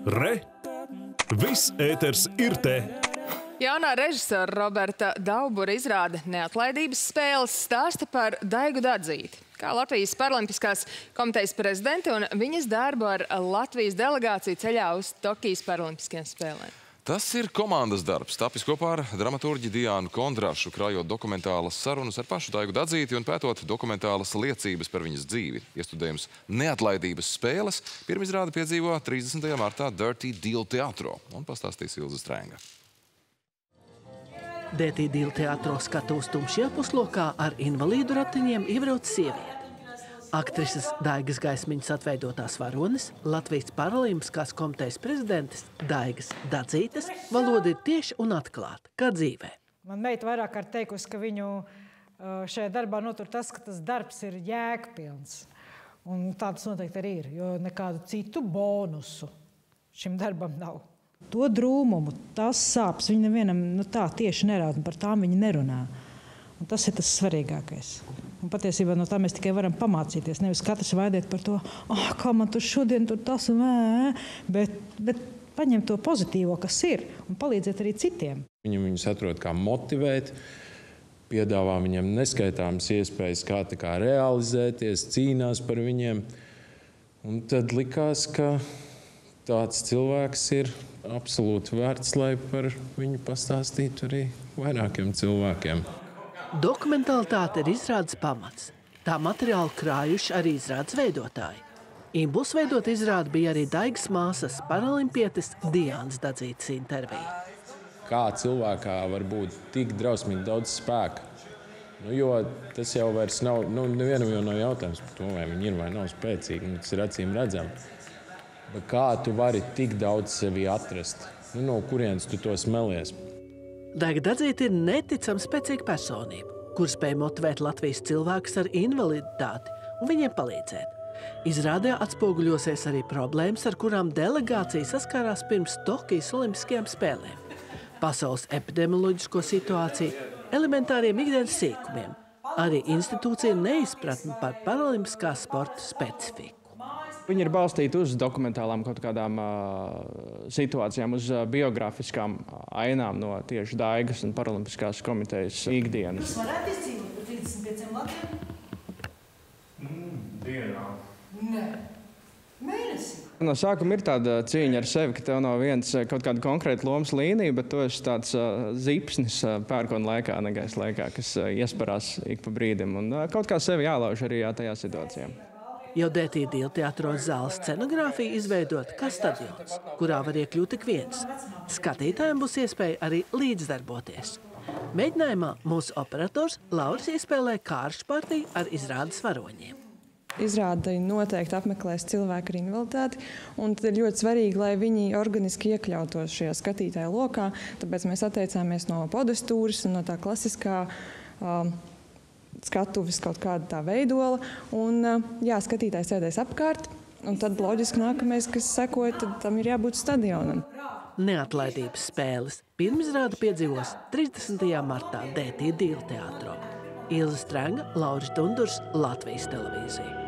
Re! Viss ēters ir te! Jaunā režisora Roberta Daubura izrāde Neatlaidības spēles stāsta par Daigu Dadzīti, kā Latvijas Paralimpiskās komitejas prezidenti un viņas darbu ar Latvijas delegāciju ceļā uz Tokijas Paralimpiskajām spēlēm. Tas ir komandas darbs, tapis kopā ar dramaturģi Diānu Kondrašu, krājot dokumentālas sarunas ar pašu Daigu Dadzīti un pētot dokumentālas liecības par viņas dzīvi. Iestudējums Neatlaidības spēles pirmizrāde piedzīvo 30. martā Dirty Deal teatro un pastāstīs Ilze Strēnga. Dirty Deal teatro skatos tumšajā puslokā ar invalīdu ratiņiem iebrauc sieviete. Aktrises Daigas Gaismiņas atveidotās varones, Latvijas Paralimpiskās komitejas prezidentes Daigas Dadzītes valoda ir tieši un atklāta, kā dzīvē. Man meita vairāk kārt teikusi, ka viņu šajā darbā notur tas, ka tas darbs ir jēgpilns. Un tā tas noteikti arī ir, jo nekādu citu bonusu šim darbam nav. To drūmumu, tās sāpes, viņi nevienam tā tieši nerāda, un par tām viņi nerunā. Un tas ir tas svarīgākais. Un patiesībā no tā mēs tikai varam pamācīties. Nevis katrs vaidēt par to, kā man tur šodien tur tas un bet paņemt to pozitīvo, kas ir, un palīdzēt arī citiem. Viņus atrod, kā motivēt, piedāvā viņiem neskaitāmas iespējas, kā realizēties, cīnās par viņiem. Un tad likās, ka tāds cilvēks ir absolūti vērts, lai par viņu pastāstītu arī vairākiem cilvēkiem. Dokumentālitāte ir izrādes pamats. Tā materiālu krājuši arī izrādes veidotāji. Impulss veidot izrādi bija arī Daigas māsas paralimpietes Diānas Dadzītes intervija. Kā cilvēkā var būt tik drausmīgi daudz spēka? Jo tas jau vairs nav, nevienam jau nav jautājums par to, vai viņi ir vai nav spēcīgi, tas ir acīm redzami. Bet kā tu vari tik daudz sevi atrast? No kurienes tu to smelies? Daiga Dadzīte ir neticami spēcīga personība, kur spēj motivēt Latvijas cilvēkus ar invaliditāti un viņiem palīdzēt. Izrādē atspoguļosies arī problēmas, ar kurām delegācija saskārās pirms Tokijas Olimpiskajām spēlēm. Pasaules epidemioloģisko situāciju, elementāriem ikdienas sīkumiem, arī institūcija neizpratni par paralimpiskā sporta specifiku. Viņi ir balstīti uz dokumentālām kaut kādām situācijām, uz biografiskām ainām no tieši Daigas un Paralimpiskās komitejas ikdienas. Jūs varētu izdzīvot par 35 latiem? Dienā. Nē. Mēnesī. No sākuma ir tāda cīņa ar sevi, ka tev nav viens kaut kāda konkrēta lomas līnija, bet tu esi tāds zipsnis pērkona laikā, negaisa laikā, kas iesparās ik pa brīdim. Un kaut kā sevi jālauž arī tajā situācijā. Jau Dirty Deal teatro zāles scenogrāfija izveidota kā stadions, kurā var iekļūt tik viens. Skatītājiem būs iespēja arī līdzdarboties. Mēģinājumā mūsu operators Lauris iespēlē kāršu partiju ar izrādes varoņiem. Izrādi noteikti apmeklēs cilvēku ar invaliditāti, un tad ir ļoti svarīgi, lai viņi organiski iekļautos šajā skatītāja lokā. Tāpēc mēs atteicāmies no podestūras un no tā klasiskā skatuves kaut kāda tā veidola. Un, skatītājs sēdēs apkārt, un tad loģiski nākamais, kas sekoja, tad tam ir jābūt stadionam. Neatlaidības spēles pirmizrāde piedzīvos 30. martā Dirty Deal teatro. Ilze Strēnga, Lauris Dundurs, Latvijas televīzija.